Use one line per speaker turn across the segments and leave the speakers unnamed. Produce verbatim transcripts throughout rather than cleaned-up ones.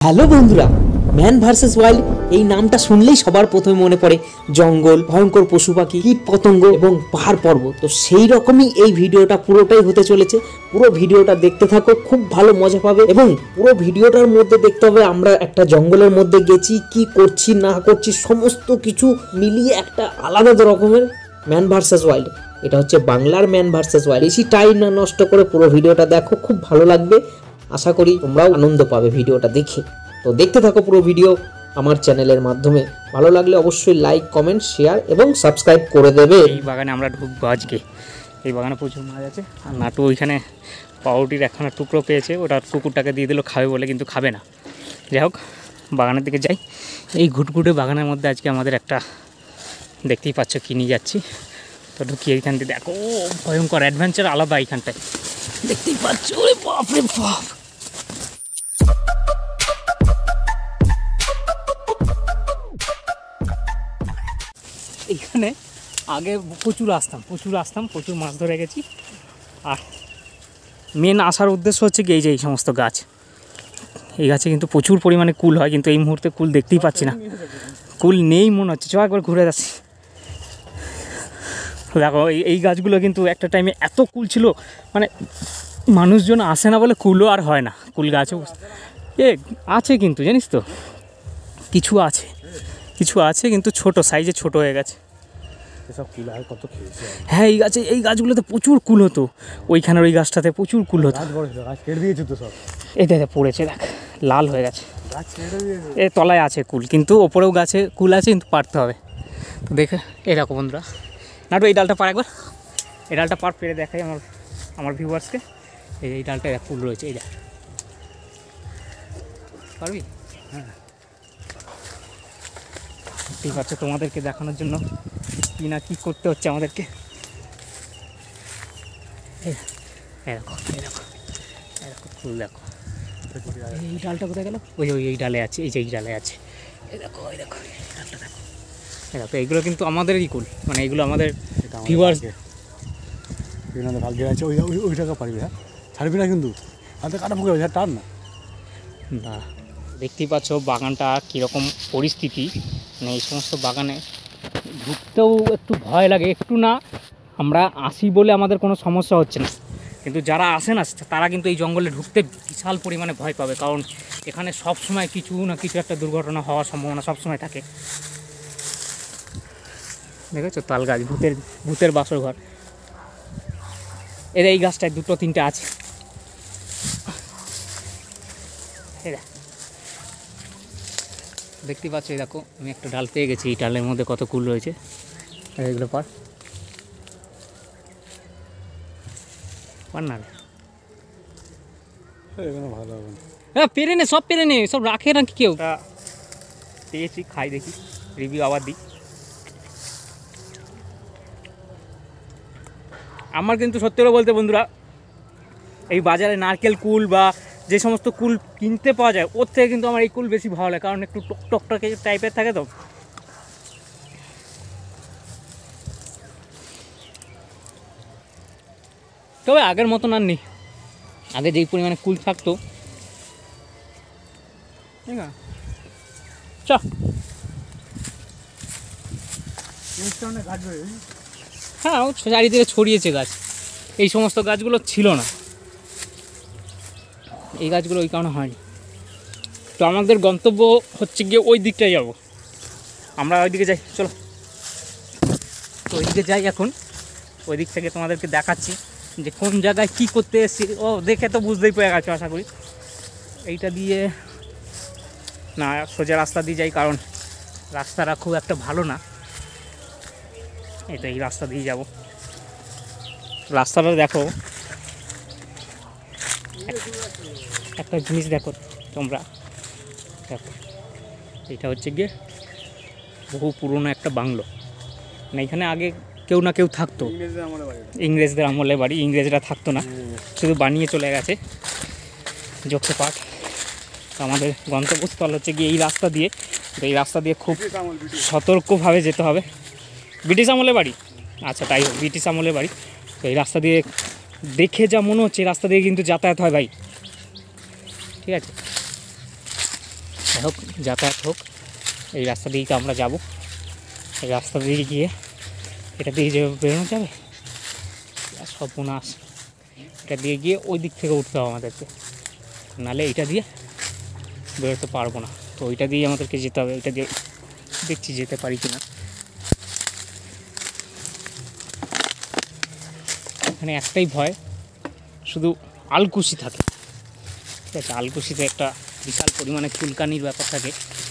Hello বন্ধুরা, man versus wild এই নামটা শুনলেই সবার প্রথমে মনে পড়ে জঙ্গল, ভয়ঙ্কর পশু পাখি, কীট পতঙ্গ এবং পাহাড় পর্বত। তো সেই রকমই এই ভিডিওটা পুরোটাই হতে চলেছে। পুরো ভিডিওটা দেখতে থাকো, খুব ভালো মজা পাবে। এবং পুরো ভিডিওটার মধ্যে দেখতে হবে আমরা একটা জঙ্গলের মধ্যে গেছি, কি করছি না করছি সমস্ত কিছু মিলিয়ে একটা আলাদা রকমের ম্যান ভার্সেস ওয়াইল্ড। এটা হচ্ছে বাংলার ম্যান ভার্সেস ওয়াইল্ড। বেশি টাইম না নষ্ট করে পুরো ভিডিওটা দেখো, খুব ভালো লাগবে। আশা করি তোমরাও আনন্দ পাবে ভিডিওটা দেখে। তো দেখতে থাকো পুরো ভিডিও আমার চ্যানেলের মাধ্যমে। ভালো লাগলে অবশ্যই লাইক, কমেন্ট, শেয়ার এবং সাবস্ক্রাইব করে দেবে।
এই বাগানে আমরা ঢুকবো আজকে। এই বাগানে প্রচুর মাছ আছে। আর নাটু ওইখানে পাউরুটির একখানা টুকরো পেয়েছে, ওটা কুকুরটাকে দিয়ে দিল খাবে বলে, কিন্তু খাবে না। যাই হোক, বাগানের দিকে যাই। এই ঘুটঘুটে বাগানের মধ্যে আজকে আমাদের একটা, দেখতেই পাচ্ছ কি নিয়ে যাচ্ছি। তো ঢুকি এইখান থেকে, দেখো ভয়ঙ্কর অ্যাডভেঞ্চার আলাদা এইখানটায়, দেখতেই পাচ্ছ। ওরে বাপ রে বাপ, এইখানে আগে প্রচুর আসতাম প্রচুর আসতাম প্রচুর মাছ ধরে গেছি। আর মেন আসার উদ্দেশ্য হচ্ছে কি, এই যে এই সমস্ত গাছ, এই গাছে কিন্তু প্রচুর পরিমাণে কুল হয়, কিন্তু এই মুহূর্তে কুল দেখতেই পাচ্ছি না, কুল নেই মনে হচ্ছে। চ একবার ঘুরে যাচ্ছি। দেখো এই এই গাছগুলো কিন্তু একটা টাইমে এত কুল ছিল, মানে মানুষজন আসে না বলে কুলও আর হয় না। কুল গাছও এ আছে কিন্তু, জানিস তো, কিছু আছে কিছু আছে কিন্তু ছোট সাইজে, ছোট হয়ে গেছে। হ্যাঁ, এই গাছে এই গাছগুলোতে প্রচুর কুল হতো। ওইখানের ওই গাছটাতে প্রচুর কুল হতো। এই দেখ পড়েছে, দেখ লাল হয়ে গেছে। এ তলায় আছে কুল, কিন্তু ওপরেও গাছে কুল আছে, কিন্তু পারতে হবে। তো দেখে এই দেখো বন্ধুরা, নাটু এই ডালটা পার একবার, এই ডালটা পার পেরে দেখাই আমার আমার ভিউয়ার্সকে। এই এই ডালটা কুল রয়েছে, এই দেখ, পারবি? হ্যাঁ, ঠিক আছে, তোমাদেরকে দেখানোর জন্য কি না কি করতে হচ্ছে আমাদেরকে। এরকম এরকম এরকম ফুল দেখো। এই ডালটা কোথায় গেল? ওই ওই এই ডালে আছে, এই যে এই ডালে আছে। এই দেখো এই দেখো ডালটা দেখো, এই দেখো। এইগুলো কিন্তু আমাদেরই কুল, মানে এইগুলো আমাদের ভিউয়ার্স।
ভাগ্যে আছে, ওই ওই টাকা পারবি। হ্যাঁ, ছাড়বি না কিন্তু, হাতে কাটা ফুকে যাবে, টান না।
না, দেখতেই পাচ্ছ বাগানটা কীরকম পরিস্থিতি। মানে এই সমস্ত বাগানে ঢুকতেও একটু ভয় লাগে। একটু না, আমরা আসি বলে আমাদের কোনো সমস্যা হচ্ছে না, কিন্তু যারা আসে না তারা কিন্তু এই জঙ্গলে ঢুকতে বিশাল পরিমাণে ভয় পাবে। কারণ এখানে সব সময় কিছু না কিছু একটা দুর্ঘটনা হওয়ার সম্ভাবনা সবসময় থাকে। দেখেছো তাল গাছ, ভূতের ভূতের বাসর ঘর। এর এই গাছটায় দুটো তিনটে আছে। দেখতে পাচ্ছ, এই দেখো আমি একটা ডাল পেয়ে গেছি। এই ডালের মধ্যে কত কুল রয়েছে, এগুলো পার পার না,
ভালো হবে।
হ্যাঁ পেরে নে, সব পেরে নে, সব রাখে না কেউ। পেয়েছি, খাই দেখি, রিভিউ আবার দিই। আমার কিন্তু সত্যি করে বলতে বন্ধুরা, এই বাজারে নারকেল কুল বা যে সমস্ত কুল কিনতে পাওয়া যায়, ওর থেকে কিন্তু আমার এই কুল বেশি ভালো লাগে। কারণ একটু টক টক টক টাইপের থাকে। তো তবে আগের মতন আর নেই। আগে যেই পরিমাণে কুল থাকতো, ঠিক আছে। চ হ্যাঁ, ও চারিদিকে ছড়িয়েছে গাছ। এই সমস্ত গাছগুলো ছিল না, এই গাছগুলো ওই কারণে হয়নি। তো আমাদের গন্তব্য হচ্ছে গিয়ে ওই দিকটায় যাব, আমরা ওই দিকে যাই, চলো। তো ওই দিকে যাই এখন, ওই দিক থেকে তোমাদেরকে দেখাচ্ছি যে কোন জায়গায় কী করতে এসেছি। ও দেখে তো বুঝতেই পেরে গেছো আশা করি। এইটা দিয়ে না, সোজা রাস্তা দিয়ে যাই, কারণ রাস্তাটা খুব একটা ভালো না। এটা এই রাস্তা দিয়ে যাব। রাস্তাটা দেখো, একটা জিনিস দেখো তোমরা, দেখো এটা হচ্ছে গিয়ে বহু পুরনো একটা বাংলো। মানে এখানে আগে কেউ না কেউ থাকতো, ইংরেজদের আমলে বাড়ি। ইংরেজরা থাকতো না, শুধু বানিয়ে চলে গেছে। যোগসে পাঠ। আমাদের গন্তব্যস্থল হচ্ছে গিয়ে এই রাস্তা দিয়ে। তো এই রাস্তা দিয়ে খুব সতর্কভাবে যেতে হবে। ব্রিটিশ আমলে বাড়ি, আচ্ছা তাই হোক, ব্রিটিশ আমলে বাড়ি। তো এই রাস্তা দিয়ে দেখে যা মনে হচ্ছে, রাস্তা দিয়ে কিন্তু যাতায়াত হয় ভাই, ঠিক আছে। যাই হোক, যাতায়াত হোক, এই রাস্তা দিয়েই তো আমরা যাব। এই রাস্তা দিয়ে গিয়ে এটা দিয়ে যে বেরোনো যাবে, সব বোনাস, এটা দিয়ে গিয়ে ওই দিক থেকে উঠতে হবে আমাদেরকে, নাহলে এইটা দিয়ে বেরোতে পারবো না। তো ওইটা দিয়ে আমাদেরকে যেতে হবে, ওইটা দিয়ে দেখছি যেতে পারি কি না। এখানে একটাই ভয়, শুধু আলকুশি থাকে, ঠিক আছে? আলকুশিতে একটা বিশাল পরিমাণে চুলকানির ব্যাপার থাকে।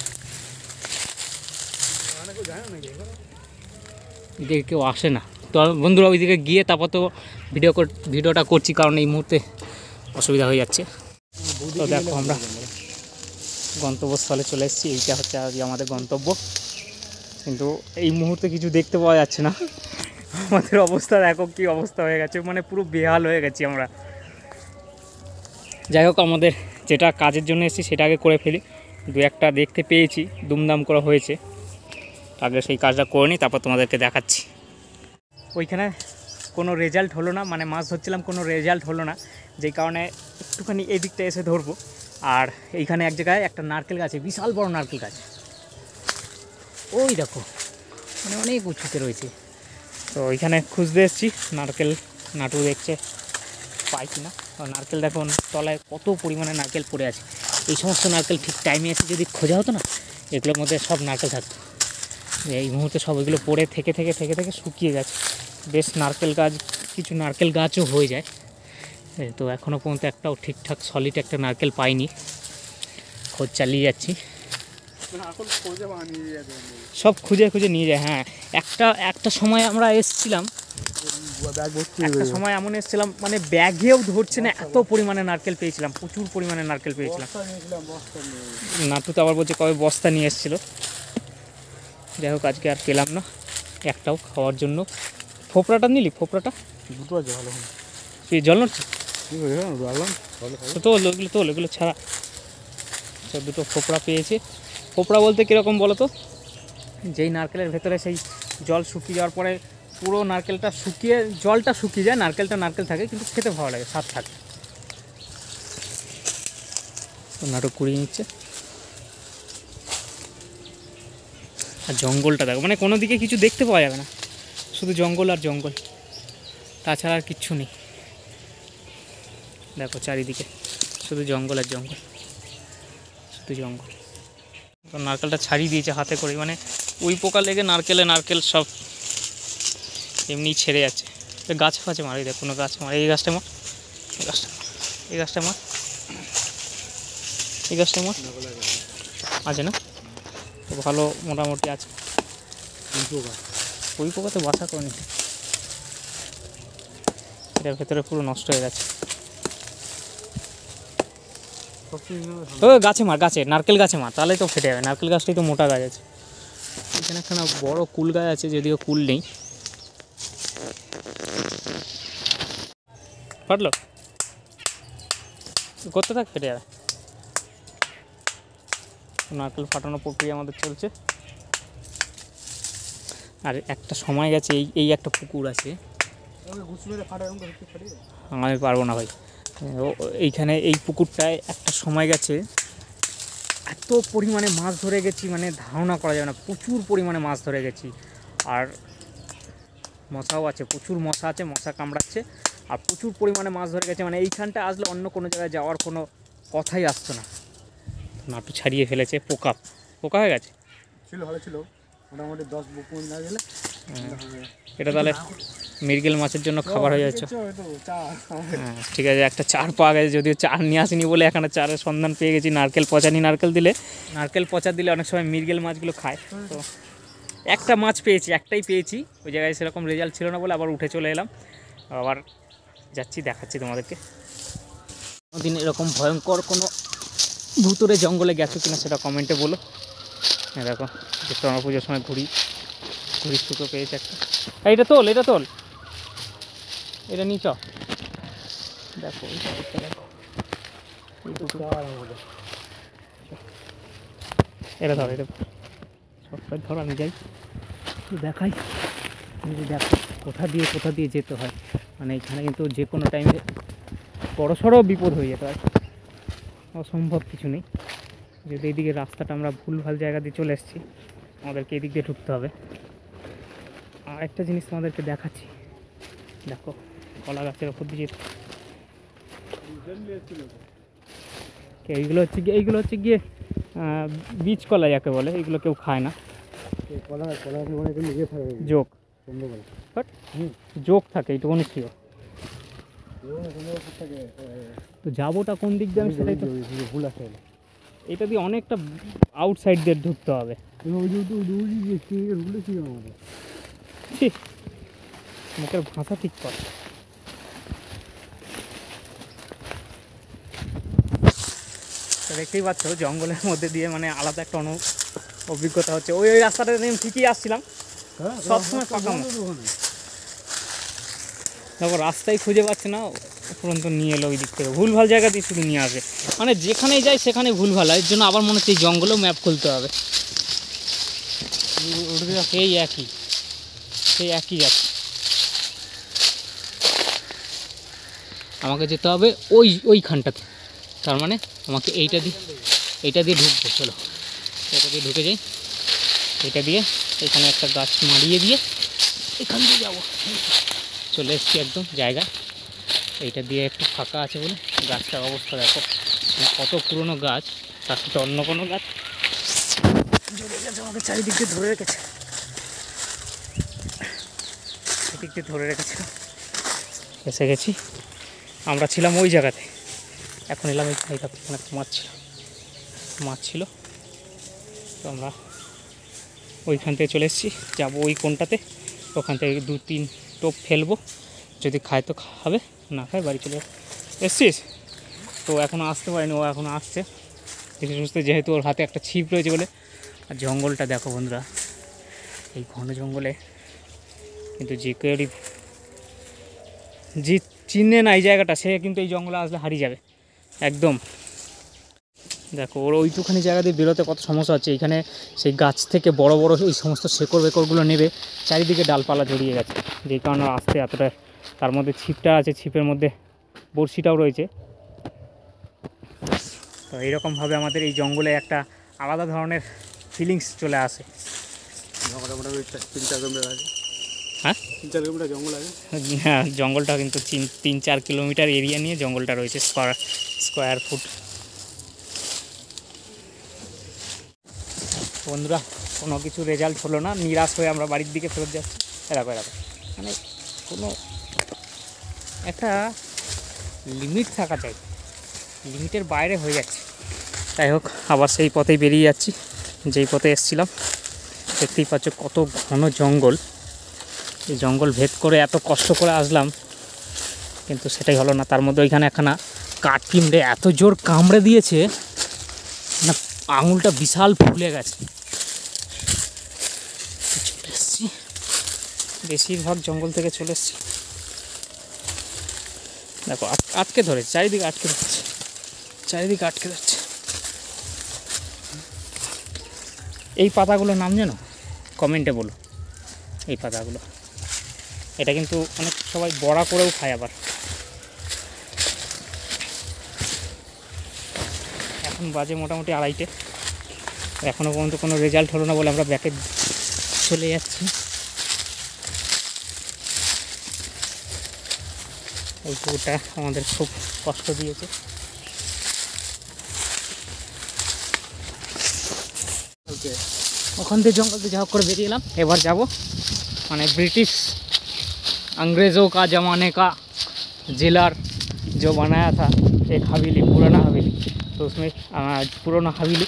এদিকে কেউ আসে না, তো বন্ধুরা ওইদিকে গিয়ে তারপর তো ভিডিও ভিডিওটা করছি, কারণ এই মুহূর্তে অসুবিধা হয়ে যাচ্ছে। তো দেখো আমরা গন্তব্যস্থলে চলে এসেছি, এইটা হচ্ছে আজকে আমাদের গন্তব্য, কিন্তু এই মুহূর্তে কিছু দেখতে পাওয়া যাচ্ছে না। আমাদের অবস্থা দেখো কী অবস্থা হয়ে গেছে, মানে পুরো বেহাল হয়ে গেছি আমরা। যাই হোক, আমাদের যেটা কাজের জন্য এসেছি সেটা আগে করে ফেলি। দু একটা দেখতে পেয়েছি, দুমদাম করা হয়েছে, আগে সেই কাজটা করে নিই, তারপর তোমাদেরকে দেখাচ্ছি। ওইখানে কোনো রেজাল্ট হলো না, মানে মাছ ধরছিলাম, কোনো রেজাল্ট হলো না, যেই কারণে একটুখানি এই দিকটা এসে ধরবো। আর এইখানে এক জায়গায় একটা নারকেল গাছে, বিশাল বড় নারকেল গাছ, ওই দেখো, মানে অনেক উঁচুতে রয়েছে। তো ওইখানে খুঁজতে এসেছি, নারকেল নাটু দেখছে পাই কি না। নারকেল দেখো তলায় কত পরিমাণে নারকেল পড়ে আছে। এই সমস্ত নারকেল ঠিক টাইমে এসে যদি খোঁজা হতো না, এগুলোর মধ্যে সব নারকেল থাকতো। এই মুহূর্তে সব এগুলো পড়ে থেকে থেকে থেকে থেকে শুকিয়ে গেছে। বেশ নারকেল গাছ, কিছু নারকেল গাছও হয়ে যায়। তো এখনও পর্যন্ত একটাও ঠিকঠাক সলিড একটা নারকেল পাইনি, খোঁজ চালিয়ে যাচ্ছি, সব খুঁজে খুঁজে নিয়ে যায়। হ্যাঁ, একটা একটা সময় আমরা এসছিলাম, একটা সময় এমন এসেছিলাম মানে ব্যাগেও ধরছে না, এত পরিমাণে নারকেল পেয়েছিলাম, প্রচুর পরিমাণে নারকেল পেয়েছিলাম। নাটু তো আবার বলছে কবে বস্তা নিয়ে এসেছিলো। যাই হোক, আজকে আর পেলাম না একটাও খাওয়ার জন্য। ফোপড়াটা নিলি? ফোপড়াটা
দুটো আছে ভালো,
তুই জল নড়ছে তো, ওগুলো তো ওগুলো ছাড়া তো দুটো ফোপড়া পেয়েছে। ফোপড়া বলতে কীরকম বলো তো, যেই নারকেলের ভেতরে সেই জল শুকিয়ে যাওয়ার পরে পুরো নারকেলটা শুকিয়ে, জলটা শুকিয়ে যায়, নারকেলটা নারকেল থাকে, কিন্তু খেতে ভালো লাগে, স্বাদ থাকে। নাটক কুড়িয়ে নিচ্ছে। আর জঙ্গলটা দেখো, মানে কোনো দিকে কিছু দেখতে পাওয়া যাবে না, শুধু জঙ্গল আর জঙ্গল, তাছাড়া আর কিচ্ছু নেই। দেখো চারিদিকে শুধু জঙ্গল আর জঙ্গল, শুধু জঙ্গল। তো নারকেলটা ছাড়িয়ে দিয়েছে হাতে করে, মানে ওই পোকা লেগে নারকেলে নারকেল সব এমনি ছেড়ে যাচ্ছে। গাছ ফাছে মারি, দেখ কোনো গাছ মারে, এই গাছটা মার, এই গাছটা এই গাছটা মার, এই গাছটা মার, আছে না? তো ভালো মোটামুটি আছে। ওই পোকাতে বাসা করে নিতে, এটার ভেতরে পুরো নষ্ট হয়ে গেছে। তো গাছে মার, গাছে নারকেল গাছে মার, তাহলে তো ফেটে যাবে। নারকেল গাছটাই তো মোটা গাছ আছে। এখানে একটা বড় কুল গাছ আছে, যদিও কুল নেই। ফাটলো, করতে থাক, ফেটে যাবে। নারকেল ফাটানোর প্রক্রিয়া আমাদের চলছে। আর একটা সময় গেছে, এই এই একটা পুকুর আছে, আমি পারবো না ভাই। এইখানে এই পুকুরটায় একটা সময় গেছে, এত পরিমাণে মাছ ধরে গেছি, মানে ধারণা করা যাবে না, প্রচুর পরিমাণে মাছ ধরে গেছি। আর মশাও আছে, প্রচুর মশা আছে, মশা কামড়াচ্ছে, আর প্রচুর পরিমাণে মাছ ধরে গেছে। মানে এইখানটা আসলে অন্য কোনো জায়গায় যাওয়ার কোনো কথাই আসতো না। নাটু ছাড়িয়ে ফেলেছে, পোকা পোকা হয়ে গেছে,
ছিল ভালো ছিল, মোটামুটি দশ বুকুন না গেলে।
এটা তাহলে মৃগেল মাছের জন্য খাবার হয়ে যাচ্ছে। হ্যাঁ ঠিক আছে, একটা চার পাওয়া গেছে, যদিও চার নিয়ে আসিনি বলে এখানে চারের সন্ধান পেয়ে গেছি। নারকেল পচানি, নারকেল দিলে নারকেল পচা দিলে অনেক সময় মৃগেল মাছগুলো খায়। তো একটা মাছ পেয়েছি, একটাই পেয়েছি, ওই জায়গায় সেরকম রেজাল্ট ছিল না বলে আবার উঠে চলে এলাম, আবার যাচ্ছি, দেখাচ্ছি তোমাদেরকে। কোনোদিন এরকম ভয়ঙ্কর কোনো ভুতুরে জঙ্গলে গেছো কিনা সেটা কমেন্টে বলো। হ্যাঁ দেখো, বিশ্বকর্মা পুজোর সময় ঘুড়ি ঘুড়ির টুকরো পেয়েছে একটা। এইটা তোল, এটা তোল, এটা নিচ দেখো, এটা ধর, এটা সবটাই ধর, আমি যাই দেখাই, দেখো কোথা দিয়ে কোথা দিয়ে যেতে হয়। মানে এখানে কিন্তু যে কোনো টাইমে বড় সড়ো বিপদ হয়ে যেতে হয়, অসম্ভব কিছু নেই। যদি এইদিকে রাস্তাটা আমরা ভুলভাল জায়গা দিয়ে চলে এসেছি, আমাদেরকে এদিক দিয়ে ঢুকতে হবে। আর একটা জিনিস তোমাদেরকে দেখাচ্ছি, দেখো কলা গাছের ওপর দিয়ে এইগুলো হচ্ছে গিয়ে এইগুলো হচ্ছে গিয়ে বীজ কলা যাকে বলে, এগুলো কেউ খায় না।
কলা কলা মানে কিন্তু ইয়ে থাকে
যোগ
সন্ধ্যাবেলা
বাট যোগ থাকে এইটুকুনি ছিল। তো যাবোটা কোন দিক দিয়ে আমি সেটাই তো
ভুল আছে।
এটা দিয়ে অনেকটা আউটসাইড দিয়ে ঢুকতে হবে। ছি, মুখের ভাষা ঠিক কর। দেখতেই পাচ্ছ জঙ্গলের মধ্যে দিয়ে মানে আলাদা একটা অনু অভিজ্ঞতা হচ্ছে। ওই ওই রাস্তাটা আমি ঠিকই আসছিলাম, সবসময় ফাঁকা। দেখো রাস্তায় খুঁজে পাচ্ছে না, উপরন্ত নিয়ে এলো ওই দিক থেকে, ভুলভাল জায়গা দিয়ে শুধু নিয়ে আসে। মানে যেখানেই যায় সেখানে ভুলভাল হয়, এর জন্য আবার মনে হচ্ছে এই জঙ্গলেও ম্যাপ খুলতে হবে। সেই একই সেই একই যাচ্ছে। আমাকে যেতে হবে ওই ওইখানটাতে, তার মানে আমাকে এইটা দিয়ে এইটা দিয়ে ঢুকবো। চলো এটা দিয়ে ঢুকে যাই, এটা দিয়ে এখানে একটা গাছ মারিয়ে দিয়ে এখান দিয়ে যাবো। চলে এসছি একদম জায়গা, এইটা দিয়ে একটু ফাঁকা আছে বলে। গাছটার অবস্থা দেখো, কত পুরনো গাছ, তার সাথে অন্য কোনো গাছ জড়িয়ে গেছে, আমাকে চারিদিক দিয়ে ধরে রেখেছে, চারিদিক দিয়ে ধরে রেখেছে। এসে গেছি, আমরা ছিলাম ওই জায়গাতে, এখন এলাম এই জায়গাতে। এখানে একটা মাছ ছিল মাছ ছিল তো আমরা ওইখান থেকে চলে এসেছি, যাবো ওই কোনটাতে। ওখান থেকে দু তিন টোপ ফেলবো, যদি খায় তো খাবে, না খায় বাড়ি চলে এসছিস। তো এখনও আসতে পারিনি, ও এখনও আসছে দেখে সুস্থ, যেহেতু ওর হাতে একটা ছিপ রয়েছে বলে। আর জঙ্গলটা দেখো বন্ধুরা, এই ঘন জঙ্গলে কিন্তু যে কেউই যে চিনে না এই জায়গাটা, সে কিন্তু এই জঙ্গলে আসলে হারিয়ে যাবে একদম। দেখো ওর ওইটুখানি জায়গা দিয়ে বেরোতে কত সমস্যা হচ্ছে। এইখানে সেই গাছ থেকে বড় বড় ওই সমস্ত শেকড় বেকড়গুলো নেবে, চারিদিকে ডালপালা জড়িয়ে গেছে, যেই কারণে আসতে এতটা। তার মধ্যে ছিপটা আছে, ছিপের মধ্যে বড়শিটাও রয়েছে। তো এইরকমভাবে আমাদের এই জঙ্গলে একটা আলাদা ধরনের ফিলিংস চলে আসে।
তিন চার কিলোমিটার আছে।
হ্যাঁ
তিন চার কিলোমিটার জঙ্গল আছে।
হ্যাঁ জঙ্গলটা কিন্তু তিন চার কিলোমিটার এরিয়া নিয়ে জঙ্গলটা রয়েছে, স্কোয়ার স্কোয়ার ফুট। বন্ধুরা কোনো কিছু রেজাল্ট হলো না, নিরাশ হয়ে আমরা বাড়ির দিকে ফেরত যাচ্ছি। এরকম এরকম মানে কোনো একটা লিমিট থাকা চাই, লিমিটের বাইরে হয়ে যাচ্ছে। যাই হোক, আবার সেই পথেই বেরিয়ে যাচ্ছি যেই পথে এসেছিলাম। দেখতেই পাচ্ছ কত ঘন জঙ্গল, এই জঙ্গল ভেদ করে এত কষ্ট করে আসলাম, কিন্তু সেটাই হলো না। তার মধ্যে ওইখানে একখানা কাঠ পিঁমড়ে এত জোর কামড়ে দিয়েছে না, আঙুলটা বিশাল ফুলে গেছে। চলে এসছি, বেশিরভাগ জঙ্গল থেকে চলে এসছি। দেখো আটকে ধরেছে, চারিদিকে আটকে ধরছে, চারিদিকে আটকে ধরছে। এই পাতাগুলোর নাম জানো? কমেন্টে বলো এই পাতাগুলো। এটা কিন্তু অনেক সবাই বড়া করেও খায় আবার। এখন বাজে মোটামুটি আড়াইটে, এখনও পর্যন্ত কোনো রেজাল্ট হলো না বলে আমরা ব্যাকে চলে যাচ্ছি। ওই পুকুরটা আমাদের খুব কষ্ট দিয়েছে। ওখান থেকে জঙ্গল থেকে যা হোক করে বেরিয়ে এলাম। এবার যাব মানে ব্রিটিশ अंग्रेज़ों का ज़माने का जेलर जो बनाया था एक हवेली, पुराना हवेली। तो उसमें पुराना हवेली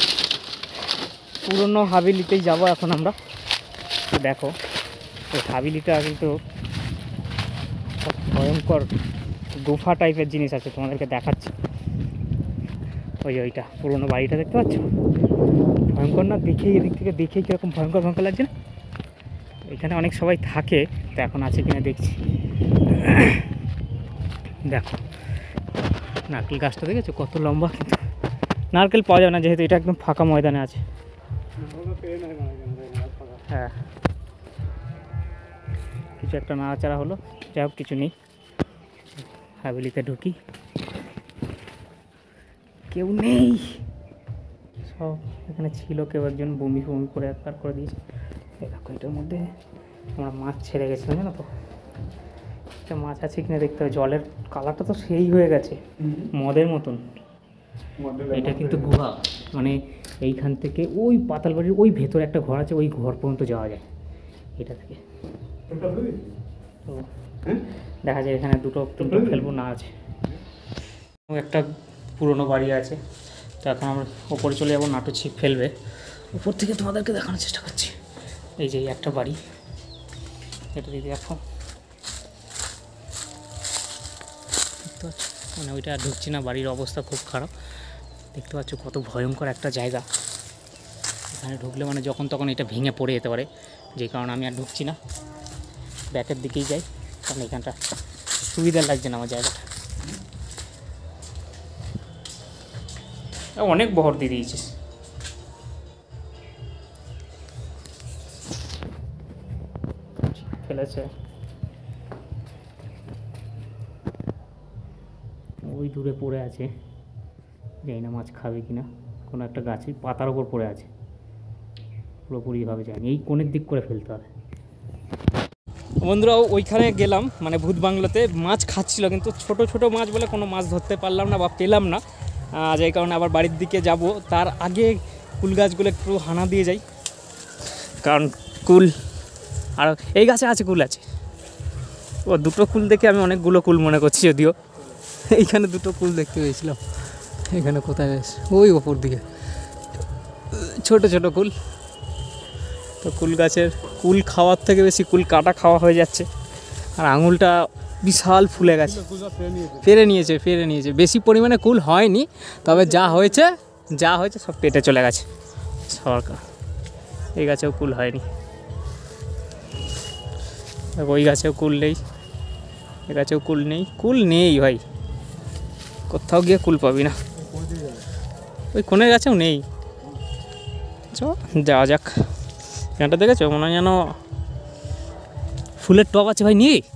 পুরনো হাভেলিতেই যাবো এখন আমরা। তো দেখো ওই হাভেলিটা কিন্তু ভয়ঙ্কর গুফা টাইপের জিনিস আছে, তোমাদেরকে দেখাচ্ছি। ওই ওইটা পুরনো বাড়িটা দেখতে পাচ্ছ, ভয়ঙ্কর না? দেখেই এদিক থেকে দেখেই কীরকম ভয়ঙ্কর ভয়ঙ্কর লাগছে না? এখানে অনেক সবাই থাকে, তো এখন আছে কিনা দেখছি। দেখো নারকেল গাছটা দেখেছো কত লম্বা, কিন্তু নারকেল পাওয়া যাবে না যেহেতু এটা একদম ফাঁকা ময়দানে আছে। হ্যাঁ কিছু একটা নাড়াচাড়া হলো, যাই হোক কিছু নেই। হাভেলিতে ঢুকি, কেউ নেই, সব এখানে ছিল, কেউ একজন বমি বমি করে একবার করে দিয়েছে। এই দেখো এটার মধ্যে আমরা মাছ ছেড়ে গেছিলাম, জানো তো একটা মাছ আছে কিনা দেখতে হবে। জলের কালারটা তো সেই হয়ে গেছে মদের মতন। এটা কিন্তু গুহা, মানে এইখান থেকে ওই পাতালবাড়ির ওই ভেতরে একটা ঘর আছে, ওই ঘর পর্যন্ত যাওয়া যায় এটা থেকে। তো দেখা যায় এখানে দুটো তিনটো খেলবো না আছে। একটা পুরনো বাড়ি আছে, তো এখন আমরা ওপরে চলে যাবো, নাটু ছিপ ফেলবে। উপর থেকে তোমাদেরকে দেখানোর চেষ্টা করছি। এই যে একটা বাড়ি, এটা দিদি দেখো, দেখতে পাচ্ছ, মানে ওইটা আর ঢুকছি না, বাড়ির অবস্থা খুব খারাপ। দেখতে পাচ্ছ কত ভয়ঙ্কর একটা জায়গা। এখানে ঢুকলে মানে যখন তখন এটা ভেঙে পড়ে যেতে পারে, যে কারণে আমি আর ঢুকছি না, ব্যাকের দিকেই যাই, কারণ এখানটা সুবিধা লাগছে না আমার জায়গাটা। অনেক বহর দিয়ে দিয়েছিস। ফেলেছে ওই দূরে পড়ে আছে, জানি না মাছ খাবে কিনা। কোনো একটা গাছের পাতার ওপর পড়ে আছে, পুরোপুরিভাবে যায়নি, এই কোণের দিক করে ফেলতে হবে। বন্ধুরা ওইখানে গেলাম, মানে ভূত বাংলোতে মাছ খাচ্ছিল, কিন্তু ছোট ছোট মাছ বলে কোনো মাছ ধরতে পারলাম না বা পেলাম না, যাই কারণে আবার বাড়ির দিকে যাব। তার আগে কুল গাছগুলো একটু হানা দিয়ে যাই, কারণ কুল আর এই গাছে আছে, কুল আছে। ও দুটো কুল দেখে আমি অনেকগুলো কুল মনে করছি, যদিও এইখানে দুটো কুল দেখতে পেয়েছিলাম। এখানে কোথায় বেশ ওই ওপর দিকে ছোট ছোট কুল। তো কুল গাছের কুল খাওয়ার থেকে বেশি কুল কাটা খাওয়া হয়ে যাচ্ছে, আর আঙুলটা বিশাল ফুলে গেছে। ফেরে নিয়েছে ফেরে নিয়েছে বেশি পরিমাণে কুল হয়নি, তবে যা হয়েছে যা হয়েছে সব পেটে চলে গেছে সরকার। এই গাছেও কুল হয়নি, ওই গাছেও কুল নেই, এ গাছেও কুল নেই, কুল নেই ভাই, কোথাও গিয়ে কুল পাবি না। ওই কোণের গাছেও নেই। চ যাওয়া যাক। এখানটা দেখেছো মনে হয় যেন ফুলের টব আছে ভাই, নিয়ে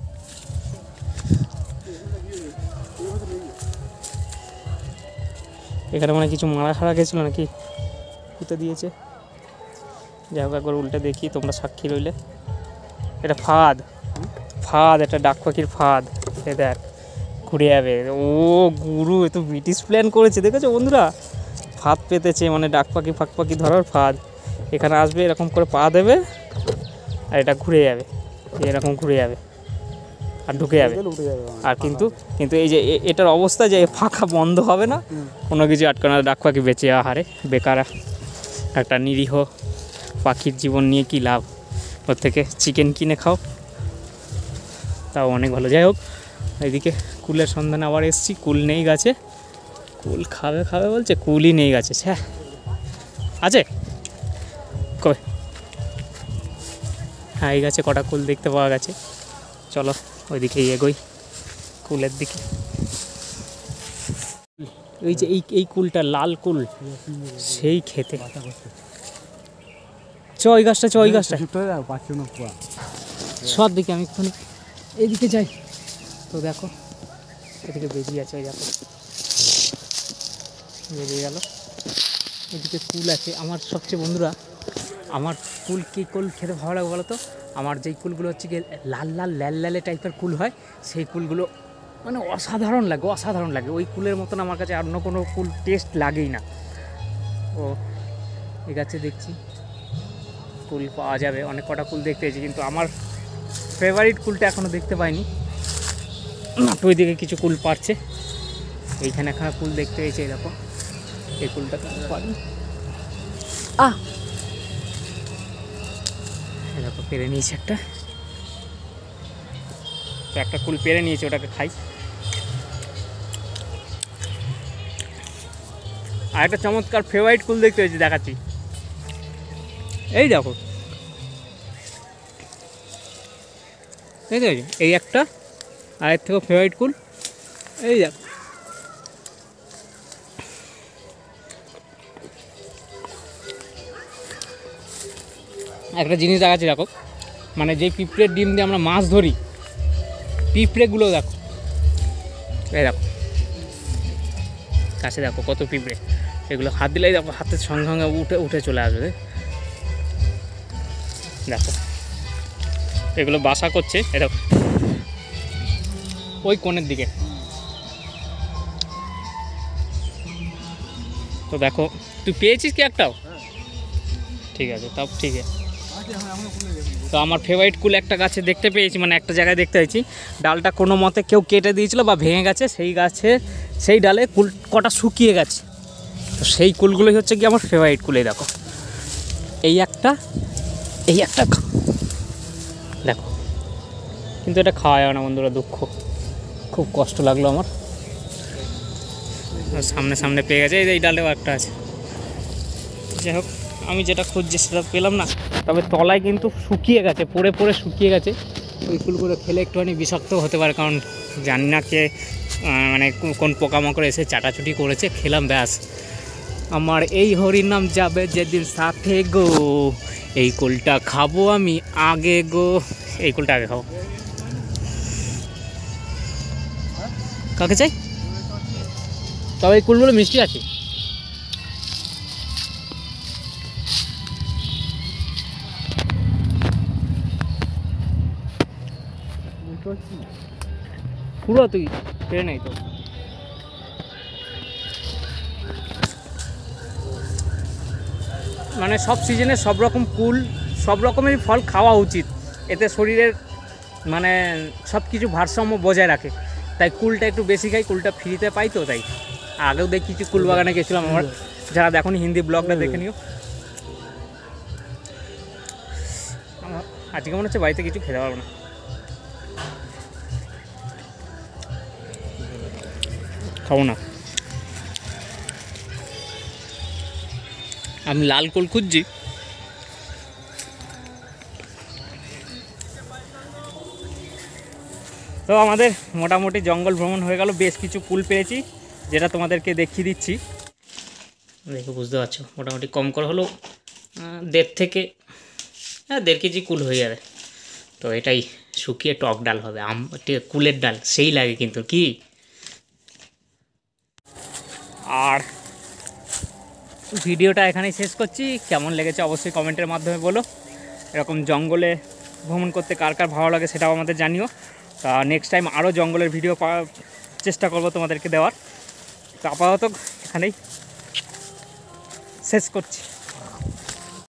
এখানে মানে কিছু মারা খাড়া গেছিলো নাকি, পুঁতে দিয়েছে। যাই হোক একবার উল্টে দেখি, তোমরা সাক্ষী রইলে। এটা ফাঁদ, ফাঁদ, এটা ডাক পাখির ফাঁদ। এ দেখ ঘুরে যাবে। ও গুরু, এ তো ব্রিটিশ প্ল্যান করেছে, দেখেছো বন্ধুরা? ফাঁদ পেতেছে, মানে ডাক পাখি ফাঁক পাখি ধরার ফাঁদ। এখানে আসবে, এরকম করে পা দেবে, আর এটা ঘুরে যাবে, এরকম ঘুরে যাবে আর ঢুকে যাবে। আর কিন্তু কিন্তু এই যে এটার অবস্থা যে ফাঁকা বন্ধ হবে না, কোনো কিছু আটকানো। ডাক পাখি বেঁচে আহারে, বেকার একটা নিরীহ পাখির জীবন নিয়ে কী লাভ? ওর থেকে চিকেন কিনে খাও, তাও অনেক ভালো। যাই হোক, এদিকে কুলের সন্ধানে আবার এসছি, কুল নেই গাছে। কুল খাবে খাবে বলছে, কুলই নেই গাছে। হ্যাঁ আছে কই? হ্যাঁ এই গাছে কটা কুল দেখতে পাওয়া গেছে। চলো ওইদিকে এগোই, কুলের দিকে। ওই যে এই এই কুলটা, লাল কুল, সেই খেতে। চ ওই গাছটা, চ ওই গাছটা সব দিকে। আমি একটু এদিকে যাই, তো দেখো এদিকে বেরিয়ে আছে, ওই দেখো বেরিয়ে গেল। এদিকে কুল আছে। আমার সবচেয়ে বন্ধুরা, আমার কুল কী কুল খেতে ভালো লাগে বলো তো? আমার যেই কুলগুলো হচ্ছে গিয়ে লাল লাল ল্যাল ল্যালে টাইপের কুল হয়, সেই কুলগুলো মানে অসাধারণ লাগে, অসাধারণ লাগে। ওই কুলের মতন আমার কাছে অন্য কোনো কুল টেস্ট লাগেই না। ও এই গাছে দেখছি কুল পাওয়া যাবে, অনেক কটা কুল দেখতে পেয়েছি, কিন্তু আমার ফেভারিট কুলটা এখনও দেখতে পাইনি। নাটু ওইদিকে কিছু কুল পারছে, এইখানে এখানে কুল দেখতে পেয়েছি। এই দেখো এই কুলটা পারি, আহ এই দেখো পেরে নিয়েছে একটা, তো একটা কুল পেরে নিয়েছে, ওটাকে খাই। আর একটা চমৎকার ফেভারিট কুল দেখতে পেয়েছি, দেখাচ্ছি। এই দেখো, এই দেখো এই একটা, আর এর থেকেও ফেভারিট কুল। এই দেখো একটা জিনিস দেখাচ্ছি, দেখো মানে যেই পিঁপড়ের ডিম দিয়ে আমরা মাছ ধরি, পিঁপড়েগুলো দেখো, এই দেখো কাছে দেখো কত পিঁপড়ে। এগুলো হাত দিলেই দেখো হাতের সঙ্গে সঙ্গে উঠে উঠে চলে আসবে। দেখো এগুলো বাসা করছে, এটা ওই কোণের দিকে। তো দেখো তুই পেয়েছিস কি একটাও? ঠিক আছে, তাও ঠিক আছে। তো আমার ফেভারিট কুল একটা গাছে দেখতে পেয়েছি, মানে একটা জায়গায় দেখতে পেয়েছি, ডালটা কোনো মতে কেউ কেটে দিয়েছিল বা ভেঙে গেছে, সেই গাছে সেই ডালে কুল কটা শুকিয়ে গেছে। তো সেই কুলগুলোই হচ্ছে কি আমার ফেভারিট কুলে। দেখো এই একটা, এই একটা, দেখো কিন্তু এটা খাওয়া যাবে না বন্ধুরা, দুঃখ, খুব কষ্ট লাগলো আমার। সামনে সামনে পেয়ে গেছে, এই ডালেও একটা আছে। যাই হোক, আমি যেটা খুঁজছি সেটা পেলাম না, তবে তলায় কিন্তু শুকিয়ে গেছে, পড়ে পড়ে শুকিয়ে গেছে। ওই ফুলগুলো খেলে একটুখানি বিষাক্ত হতে পারে, কারণ জানি না কে মানে কোন পোকামাকড় এসে চাটাচুটি করেছে, খেলাম ব্যাস। আমার এই হরির নাম যাবে যেদিন সাথে গো, এই কুলটা খাবো আমি আগে গো, এই কুলটা আগে খাবো। কাকে চাই? তবে এই কুলগুলো মিষ্টি আছে। পুরো তুই পেয়ে নাই তো। মানে সব সিজনে সব রকম কুল, সব রকমেরই ফল খাওয়া উচিত, এতে শরীরের মানে সব কিছু ভারসাম্য বজায় রাখে। তাই কুলটা একটু বেশি খাই, কুলটা ফ্রিতে পাই তো তাই। আগেও দেখি কিছু কুল বাগানে গেছিলাম, আমার যারা দেখো হিন্দি ব্লগটা দেখে নিও। আজকে মনে হচ্ছে বাড়িতে কিছু খেতে পারবো না। খাবো না, আমি লাল কুল খুঁজছি। তো আমাদের মোটামুটি জঙ্গল ভ্রমণ হয়ে গেল, বেশ কিছু কুল পেয়েছি, যেটা তোমাদেরকে দেখিয়ে দিচ্ছি। দেখে বুঝতে পারছো মোটামুটি কম করে হলো দেড় থেকে হ্যাঁ দেড় কেজি কুল হয়ে যাবে। তো এটাই শুকিয়ে টক ডাল হবে, আম কুলের ডাল সেই লাগে কিন্তু কি। আর ভিডিওটা এখানেই শেষ করছি, কেমন লেগেছে অবশ্যই কমেন্টের মাধ্যমে বলো। এরকম জঙ্গলে ভ্রমণ করতে কার কার ভালো লাগে সেটাও আমাদের জানিও। তা নেক্সট টাইম আরও জঙ্গলের ভিডিও পাওয়ার চেষ্টা করবো তোমাদেরকে দেওয়ার। তো আপাতত এখানেই শেষ করছি।